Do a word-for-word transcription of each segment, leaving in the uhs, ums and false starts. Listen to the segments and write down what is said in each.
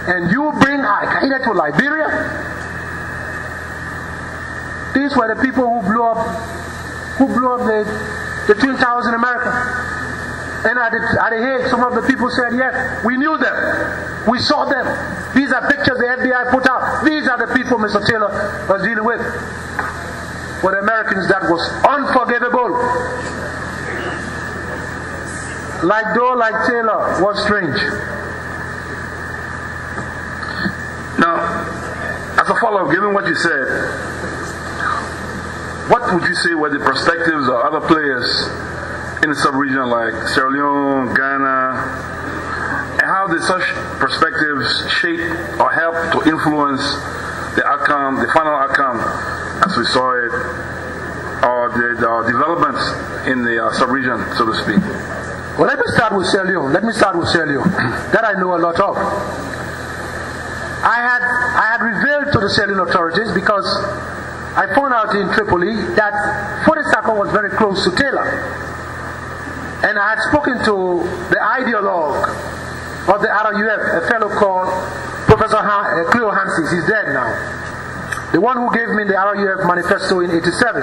and you bring Al-Qaeda to Liberia? These were the people who blew up, who blew up the, the Twin Towers in America. And at the, at the Hague, some of the people said, yes, we knew them. We saw them. These are pictures the F B I put out. These are the people Mister Taylor was dealing with. For the Americans, that was unforgivable. Like Doe, like Taylor, was strange. Now, as a follow-up, given what you said, what would you say were the perspectives of other players in the sub-region like Sierra Leone, Ghana, and how did such perspectives shape or help to influence the outcome, the final outcome, as we saw it, or the, the developments in the uh, sub-region, so to speak? Well, let me start with Sierra Leone. Let me start with Sierra Leone. That I know a lot of. I had I had revealed to the Sierra Leone authorities because I found out in Tripoli that Foday Sako was very close to Taylor. And I had spoken to the ideologue of the R U F, a fellow called Professor Han, uh, Cleo Hansis. He's dead now. The one who gave me the R U F manifesto in eighty-seven.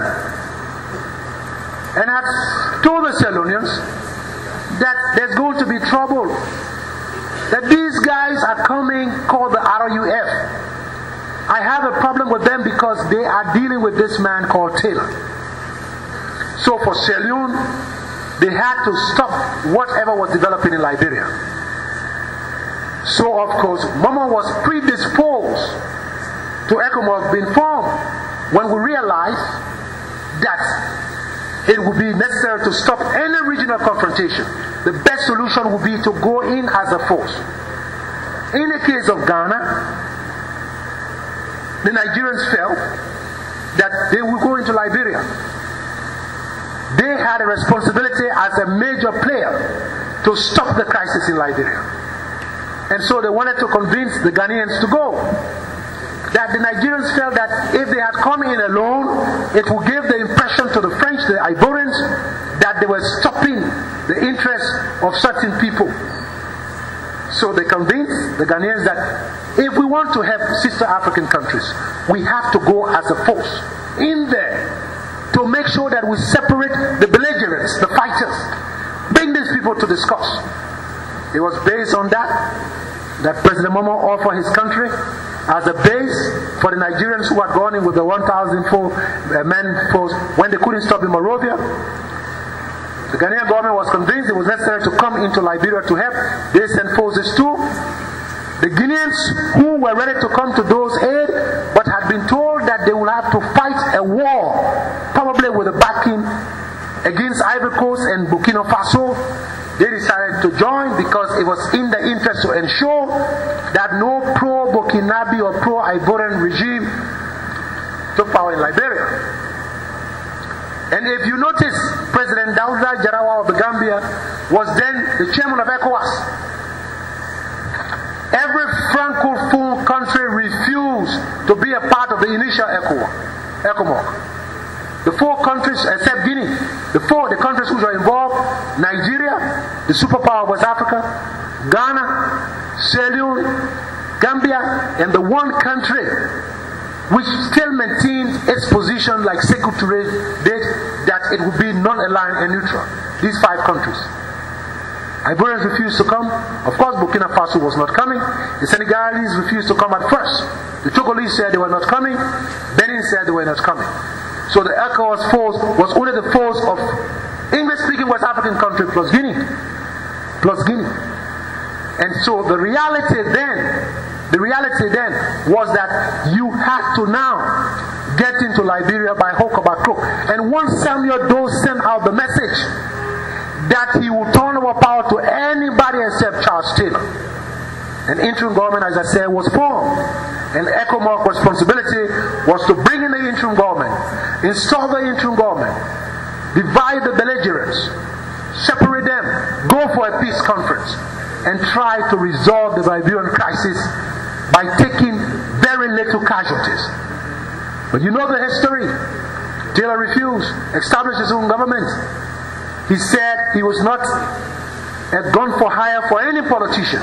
And I had told the Sierra Leoneans that there's going to be trouble. That these guys are coming called the R U F. I have a problem with them because they are dealing with this man called Taylor. So for Sierra Leone, they had to stop whatever was developing in Liberia. So of course, Mama was predisposed to ECOMOG being formed when we realized that it would be necessary to stop any regional confrontation. The best solution would be to go in as a force. In the case of Ghana, the Nigerians felt that they would go into Liberia. They had a responsibility as a major player to stop the crisis in Liberia. And so they wanted to convince the Ghanaians to go. That the Nigerians felt that if they had come in alone, it would give the impression to the French, the Ivorians, that they were stopping the interests of certain people. So they convinced the Ghanaians that if we want to help sister African countries, we have to go as a force in there to make sure that we separate the belligerents, the fighters, bring these people to discuss. It was based on that that President Momo offered his country as a base for the Nigerians who had gone in with the one thousand four men force when they couldn't stop in Monrovia. The Ghanaian government was convinced it was necessary to come into Liberia to help. They sent forces too. The Guineans who were ready to come to those aid but had been told that they would have to fight a war, probably with a backing against Ivory Coast and Burkina Faso, they decided to join because it was in the interest to ensure that no pro-Burkinabe or pro-Ivorian regime took power in Liberia. And if you notice, President Dawda Jarawa of the Gambia was then the chairman of ECOWAS. Every Francophone country refused to be a part of the initial ECOMOG. The four countries, except Guinea, the four the countries which were involved, Nigeria, the superpower of West Africa, Ghana, Sierra Leone, Gambia, and the one country which still maintains its position like secretary date that it would be non-aligned and neutral. These five countries. Ivorians refused to come. Of course, Burkina Faso was not coming. The Senegalese refused to come at first. The Togolese said they were not coming. Benin said they were not coming. So the ECOWAS force was only the force of English-speaking West African country plus Guinea. Plus Guinea. And so the reality then, the reality then was that you had to now get into Liberia by hook or by crook. And once Samuel Doe sent out the message that he would turn over power to anybody except Charles Taylor, an interim government, as I said, was formed. And ECOMOG responsibility was to bring in the interim government, install the interim government, divide the belligerents, separate them, go for a peace conference, and try to resolve the Liberian crisis by taking very little casualties. But you know the history. Taylor refused, established his own government. He said he was not a gun for hire for any politician.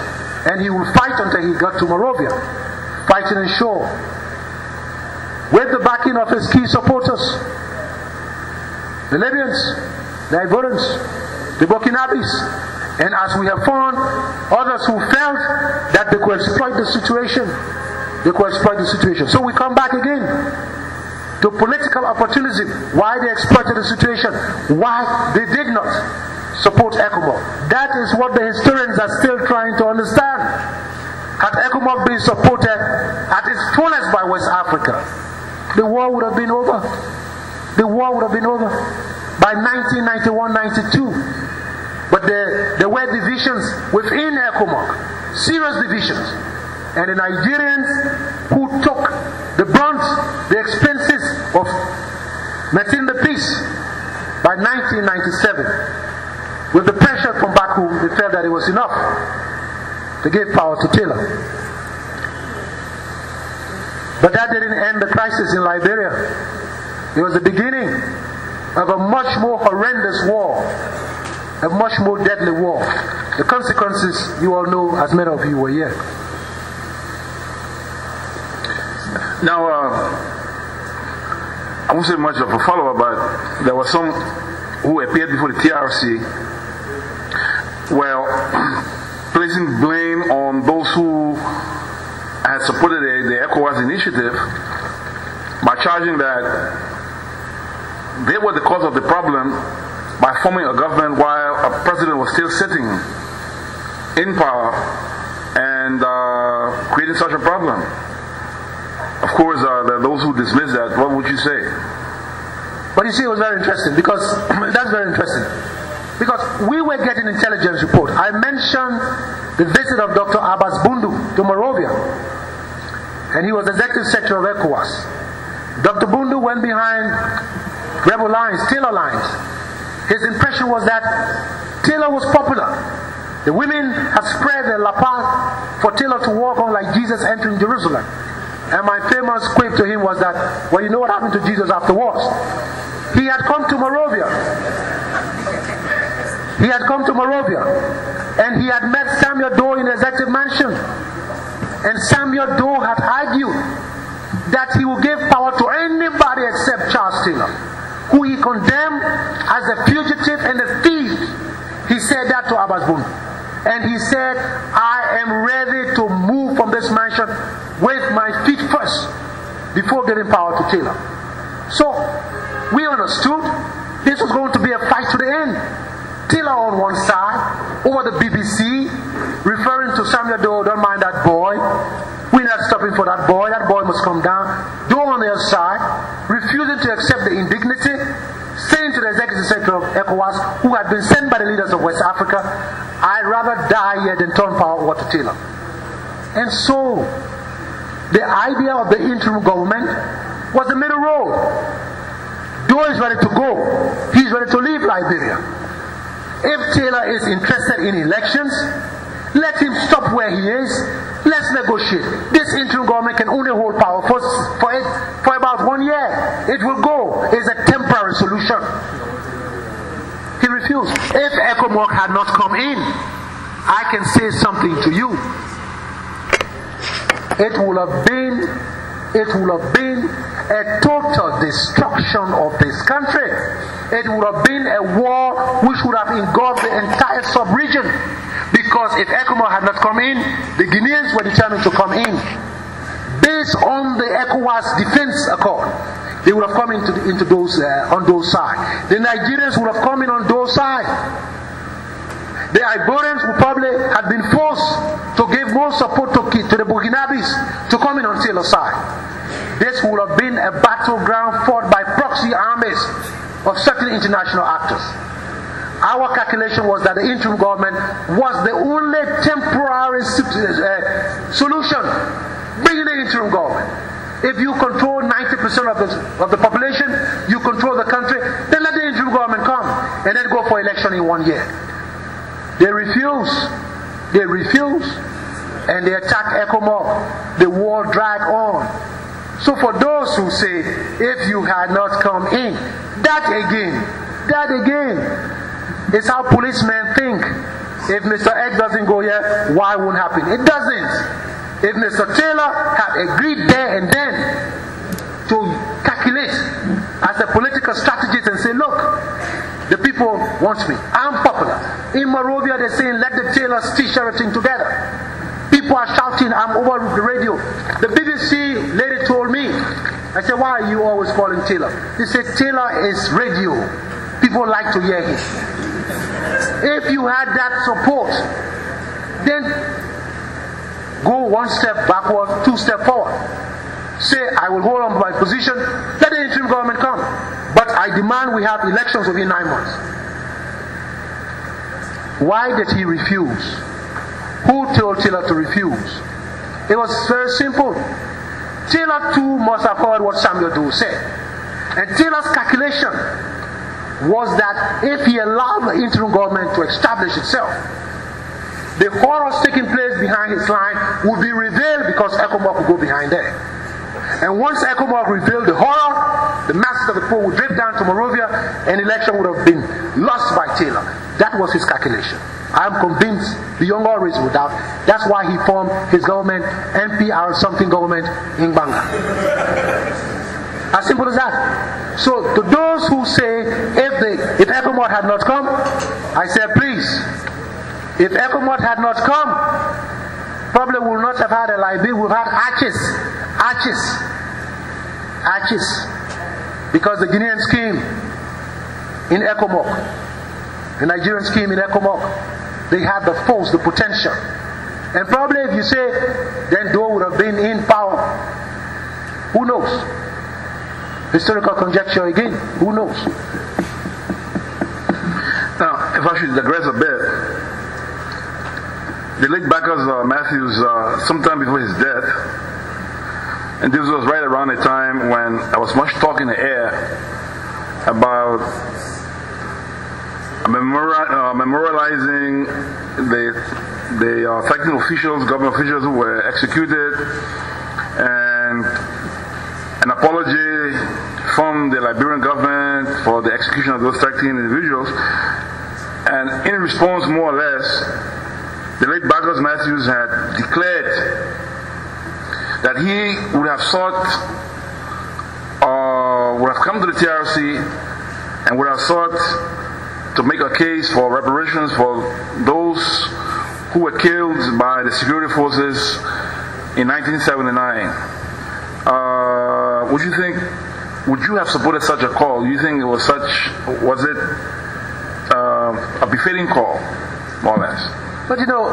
And he will fight until he got to Monrovia, fighting in shore, with the backing of his key supporters, the Libyans, the Ivorians, the Burkinabes, and as we have found, others who felt that they could exploit the situation, they could exploit the situation. So we come back again to political opportunism. Why they exploited the situation, why they did not support ECOMOG. That is what the historians are still trying to understand. Had ECOMOG been supported at its fullest by West Africa, the war would have been over. The war would have been over by nineteen ninety-one ninety-two. But there, there were divisions within ECOMOG, serious divisions. And the Nigerians who took the brunt, the expenses of maintaining the peace by nineteen ninety-seven, with the pressure from back home, they felt that it was enough to give power to Taylor. But that didn't end the crisis in Liberia. It was the beginning of a much more horrendous war, a much more deadly war. The consequences you all know, as many of you were here. Now, uh, I won't say much of a follow-up, but there were some who appeared before the T R C, well, placing blame on those who had supported the, the ECOWAS initiative by charging that they were the cause of the problem by forming a government while a president was still sitting in power and uh, creating such a problem. Of course, uh, there are those who dismiss that. What would you say? But you see, it was very interesting because that's very interesting. Because we were getting intelligence report. I mentioned the visit of Doctor Abbas Bundu to Monrovia, and he was executive secretary of ECOWAS. Doctor Bundu went behind rebel lines, Taylor lines. His impression was that Taylor was popular. The women had spread their lapel for Taylor to walk on like Jesus entering Jerusalem. And my famous quip to him was that, well, you know what happened to Jesus afterwards? He had come to Monrovia. He had come to Monrovia. And he had met Samuel Doe in the executive mansion. And Samuel Doe had argued that he would give power to anybody except Charles Taylor, who he condemned as a fugitive and a thief. He said that to Abbas Bundu. And he said, I am ready to move from this mansion with my feet first before giving power to Taylor. So we understood this was going to be a fight to the end. Taylor on one side, over the B B C, referring to Samuel Doe, don't mind that boy. We're not stopping for that boy. That boy must come down. Doe on the other side, refusing to accept the indignity, saying to the executive secretary of ECOWAS, who had been sent by the leaders of West Africa, I'd rather die here than turn power over to Taylor. And so, the idea of the interim government was the middle road. Doe is ready to go. He's ready to leave Liberia. If Taylor is interested in elections, let him stop where he is. Let's negotiate. This interim government can only hold power for, for, it, for about one year. It will go. It's a temporary solution. He refused. If ECOMOG had not come in, I can say something to you. It would have been, it would have been a total destruction of this country. It would have been a war which would have engulfed the entire sub-region. Because if ECOMOG had not come in, the Guineans were determined to come in. Based on the ECOWAS Defense Accord, they would have come into, the, into those, uh, on those sides. The Nigerians would have come in on those sides. The Ivorians would probably have been forced to give more support to, to the Burkinabes to come in on Taylor's side. This would have been a battleground fought by proxy armies of certain international actors. Our calculation was that the interim government was the only temporary uh, solution. Bring in the interim government. If you control ninety percent of the, of the population, you control the country, then let the interim government come and then go for election in one year. They refuse. They refuse. And they attack ECOMOG. The war dragged on. So for those who say, if you had not come in, that again, that again, is how policemen think. If Mister X doesn't go here, Y won't happen. It doesn't. If Mister Taylor had agreed there and then to calculate as a political strategist and say, look, the people want me. I'm popular. In Monrovia, they're saying, let the Taylors stitch everything together. People are shouting, I'm over the radio. The B B C lady told me, I said, why are you always calling Taylor? They said, Taylor is radio. People like to hear him. If you had that support, then go one step backward, two steps forward. Say, I will hold on to my position, let the interim government come. But I demand we have elections within nine months. Why did he refuse? Who told Taylor to refuse? It was very simple. Taylor too must have heard what Samuel Doe said. And Taylor's calculation was that if he allowed the interim government to establish itself, the horrors taking place behind his line would be revealed because ECOMOG would go behind there. And once ECOMOG revealed the horror, the masses of the poor would drift down to Monrovia and election would have been lost by Taylor. That was his calculation. I'm convinced, beyond all reasonable doubt, that's why he formed his government, N P R something government in Banga. As simple as that. So to those who say, if the if ECOMOG had not come, I said, please, if ECOMOG had not come, probably we would not have had a liability, we would have had arches, arches, arches. Because the Guinean scheme in ECOMOG, the Nigerian scheme in ECOMOG, they had the force, the potential. And probably if you say, then Doe would have been in power. Who knows? Historical conjecture again. Who knows? Now, if I should digress a bit, the late Bacchus uh, Matthews, uh, sometime before his death, and this was right around the time when I was much talk in the air about memori- uh, memorializing the the uh, fighting officials, government officials who were executed, and an apology from the Liberian government for the execution of those thirteen individuals. And in response, more or less, the late Bacchus Matthews had declared that he would have sought, uh, would have come to the T R C and would have sought to make a case for reparations for those who were killed by the security forces in nineteen seventy-nine. Uh, would you think, would you have supported such a call? Do you think it was such, was it uh, a befitting call, more or less? But you know,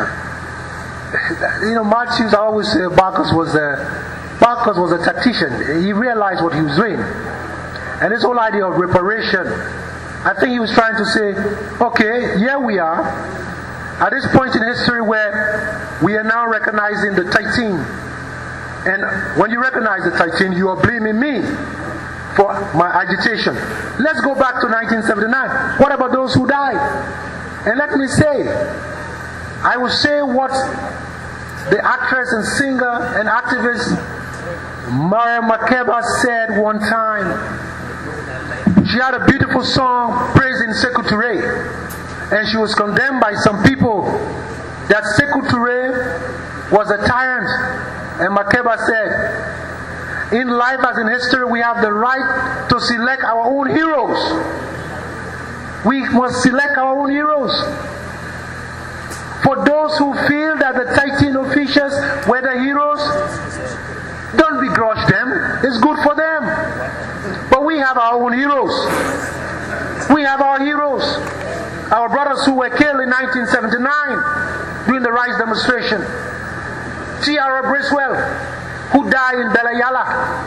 you know, Matthews, I always say Bacchus was a, Bacchus was a tactician. He realized what he was doing. And this whole idea of reparation, I think he was trying to say, okay, here we are, at this point in history where we are now recognizing the thirteen. And when you recognize the thirteen, you are blaming me for my agitation. Let's go back to nineteen seventy-nine. What about those who died? And let me say, I will say what the actress and singer and activist Mara Makeba said one time. She had a beautiful song praising Sekou Touré, and she was condemned by some people that Sekou Touré was a tyrant. And Makeba said, in life as in history, we have the right to select our own heroes. We must select our own heroes. For those who feel that the thirteen officials were the heroes, don't begrudge them. It's good for them. But we have our own heroes. We have our heroes. Our brothers who were killed in nineteen seventy-nine during the rights demonstration. Tiara Briswell, who died in Belayala.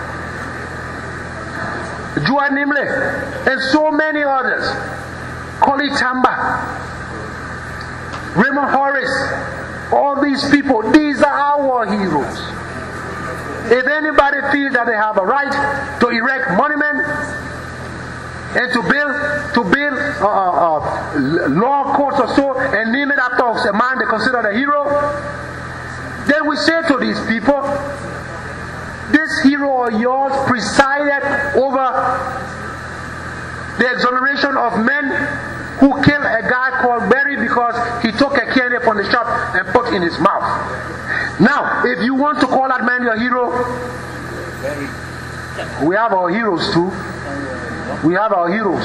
Jua Nimle, and so many others. Koli Tamba, Raymond Horace, all these people, these are our heroes. If anybody feels that they have a right to erect monument and to build to build uh, uh, law courts or so and name it after a man they consider a hero, then we say to these people, this hero of yours presided over the exoneration of men who killed a guy called Berry because he took a kernel from the shop and put in his mouth. Now, if you want to call that man your hero, we have our heroes too. We have our heroes.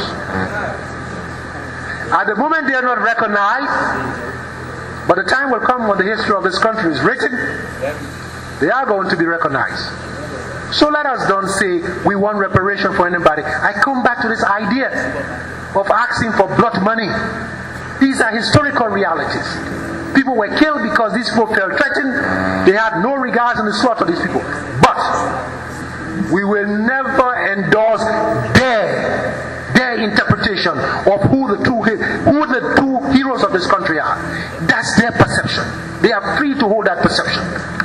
At the moment they are not recognized, but the time will come when the history of this country is written, they are going to be recognized. So let us don't say we want reparation for anybody. I come back to this idea of asking for blood money. These are historical realities. People were killed because these people felt threatened. They had no regards in the slaughter of these people. But we will never endorse their, their interpretation of who the two who the two heroes of this country are. That's their perception. They are free to hold that perception.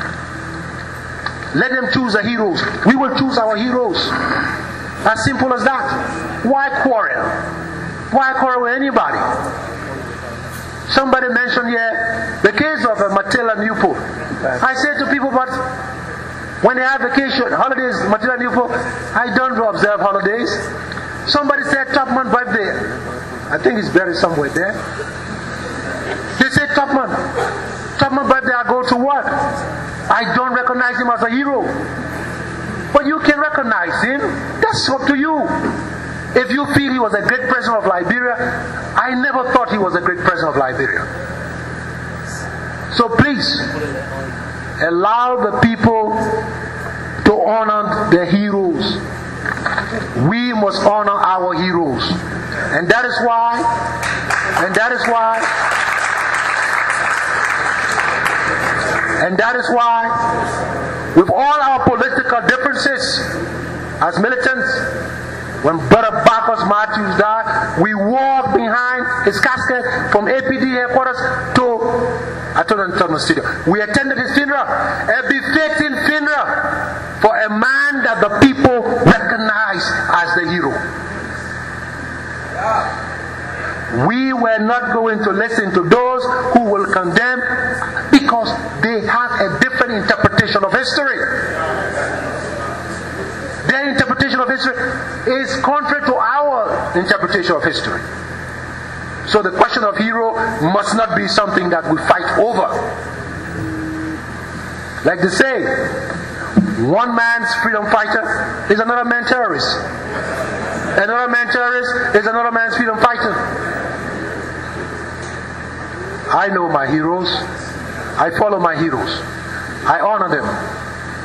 Let them choose the heroes. We will choose our heroes. As simple as that. Why quarrel? Why quarrel with anybody? Somebody mentioned here the case of uh, Matilda Newport. I say to people, but when they have vacation, holidays, Matilda Newport, I don't observe holidays. Somebody said Topman birthday. I think he's buried somewhere there. They said Topman. Topman birthday, I go to work. I don't recognize him as a hero. But you can recognize him. That's up to you. If you feel he was a great president of Liberia, I never thought he was a great president of Liberia. So please, allow the people to honor their heroes. We must honor our heroes. And that is why, and that is why, and that is why, with all our political differences, as militants, when Brother Bacchus Matthews died, we walked behind his casket from A P D headquarters to Attorney Stadium. We attended his funeral, a befitting funeral for a man that the people recognize as the hero. We were not going to listen to those who will condemn because they have a different interpretation of history. Their interpretation of history is contrary to our interpretation of history. So the question of hero must not be something that we fight over. Like they say, one man's freedom fighter is another man's terrorist. Another man's terrorist is another man's freedom fighter. I know my heroes. I follow my heroes. I honor them.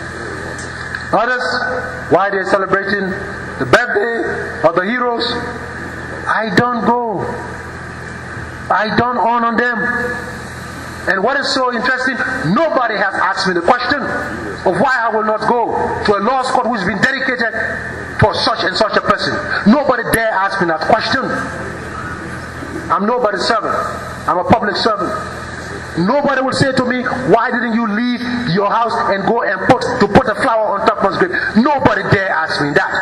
Others, why they're celebrating the birthday of the heroes, I don't go. I don't honor them. And what is so interesting, nobody has asked me the question of why I will not go to a law school who's been dedicated for such and such a person. Nobody dare ask me that question. I'm nobody's servant. I'm a public servant. Nobody will say to me, why didn't you leave your house and go and put to put a flower on top of his grave? Nobody dare ask me that.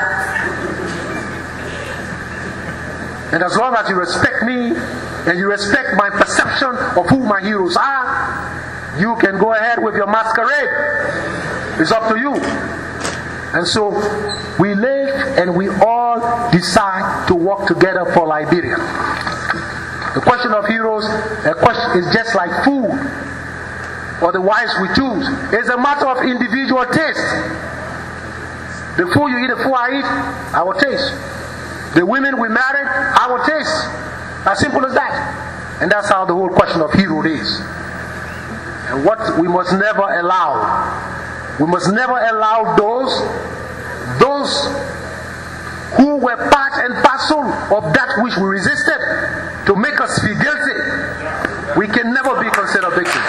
And as long as you respect me and you respect my perception of who my heroes are, you can go ahead with your masquerade. It's up to you. And so we live and we all decide to work together for Liberia. The question of heroes a question is just like food or the wives we choose. It's a matter of individual taste. The food you eat, the food I eat, I will taste. The women we married, I will taste. As simple as that. And that's how the whole question of hero is. And what we must never allow, we must never allow those, those who were part and parcel of that which we resisted to make us feel guilty. We can never be considered victims.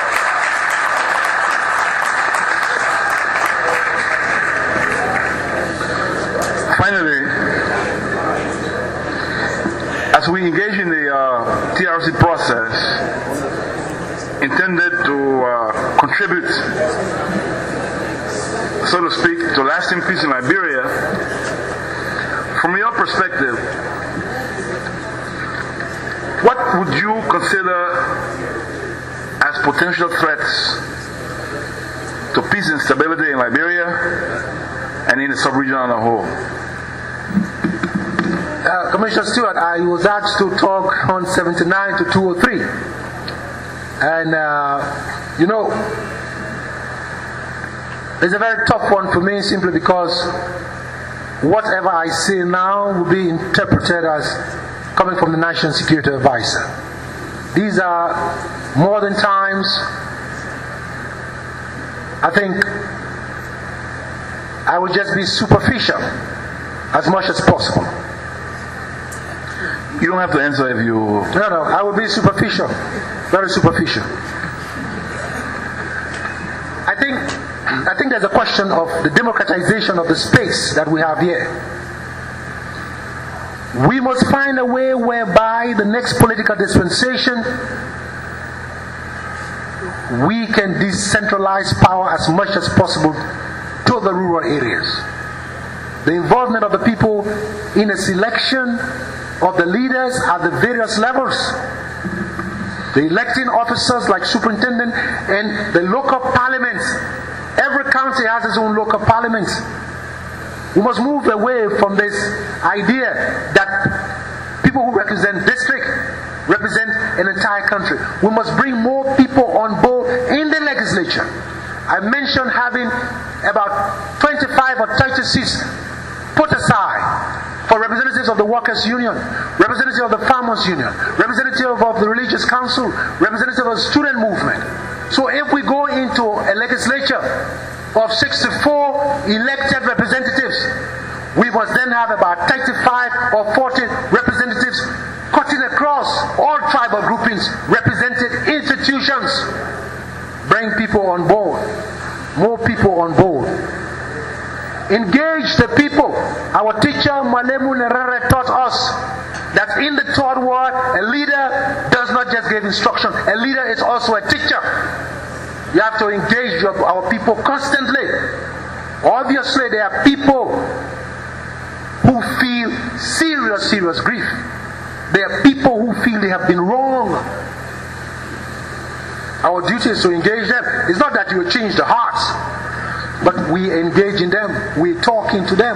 Finally, as we engage in the uh, T R C process intended to uh, contribute, so to speak, to lasting peace in Liberia, from your perspective, what would you consider as potential threats to peace and stability in Liberia and in the sub-region on the whole? Uh, Commissioner Stewart, I was asked to talk on seventy-nine to two oh three. And, uh, you know, it's a very tough one for me simply because whatever I say now will be interpreted as coming from the National Security Advisor. These are modern times. I think I will just be superficial as much as possible. You don't have to answer if you... No, no, I will be superficial. Very superficial. I think, I think there's a question of the democratization of the space that we have here. We must find a way whereby the next political dispensation we can decentralize power as much as possible to the rural areas. The involvement of the people in a selection of the leaders at the various levels. The electing officers like superintendent and the local parliaments. Every county has its own local parliament. We must move away from this idea that people who represent district represent an entire country. We must bring more people on board in the legislature. I mentioned having about twenty-five or thirty seats put aside for representatives of the Workers' Union, representative of the Farmers' Union, representative of the Religious Council, representative of the Student Movement. So if we go into a legislature of sixty-four elected representatives, we must then have about thirty-five or forty representatives cutting across all tribal groupings, represented institutions. Bring people on board, more people on board. Engage the people. Our teacher Malemu Nerere taught us that in the third world, a leader does not just give instruction. A leader is also a teacher. You have to engage your, our people constantly. Obviously, there are people who feel serious, serious grief. There are people who feel they have been wrong. Our duty is to engage them. It's not that you change the hearts, but we engage in them. We talk into them.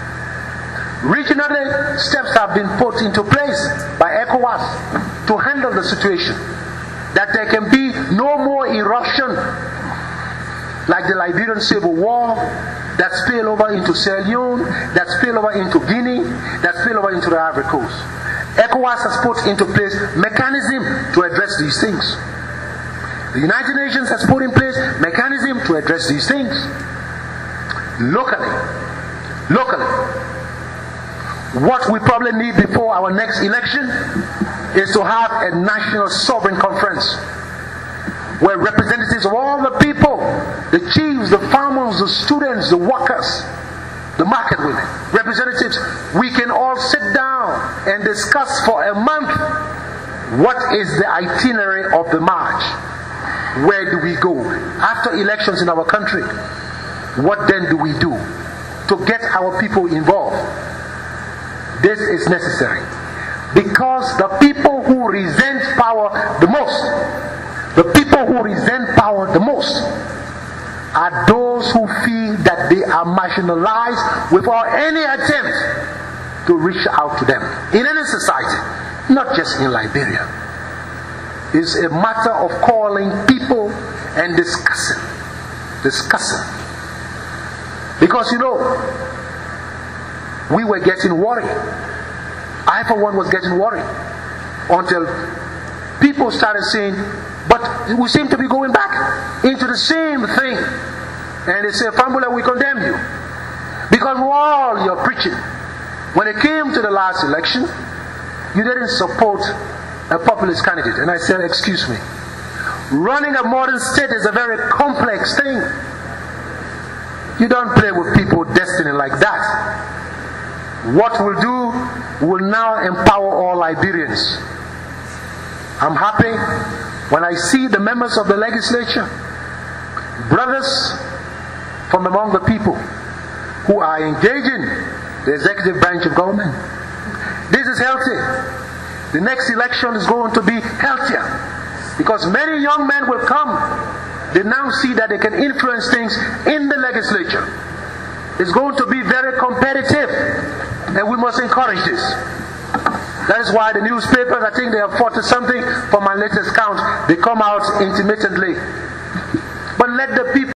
Regionally, steps have been put into place by ECOWAS to handle the situation. That there can be no more eruption like the Liberian Civil War that spill over into Sierra Leone, that spill over into Guinea, that spill over into the Ivory Coast. ECOWAS has put into place mechanism to address these things. The United Nations has put in place mechanism to address these things. Locally, locally, what we probably need before our next election is to have a national sovereign conference where representatives of all the people, the chiefs, the farmers, the students, the workers, the market women, representatives, we can all sit down and discuss for a month what is the itinerary of the march. Where do we go? After elections in our country, what then do we do to get our people involved? This is necessary. Because the people who resent power the most, the people who resent power the most, are those who feel that they are marginalized without any attempt to reach out to them. In any society, not just in Liberia. It's a matter of calling people and discussing. Discussing. Because you know, we were getting worried. I for one was getting worried. Until people started saying, but we seem to be going back into the same thing. And they say, Fambula, we condemn you. Because while you're preaching, when it came to the last election, you didn't support a populist candidate. And I said, excuse me. Running a modern state is a very complex thing. You don't play with people's destiny like that. What we'll do will now empower all Liberians. I'm happy when I see the members of the legislature, brothers from among the people who are engaging the executive branch of government. This is healthy. The next election is going to be healthier because many young men will come. They now see that they can influence things in the legislature. It's going to be very competitive. And we must encourage this. That is why the newspapers, I think they have forty something, for my latest count, they come out intermittently. But let the people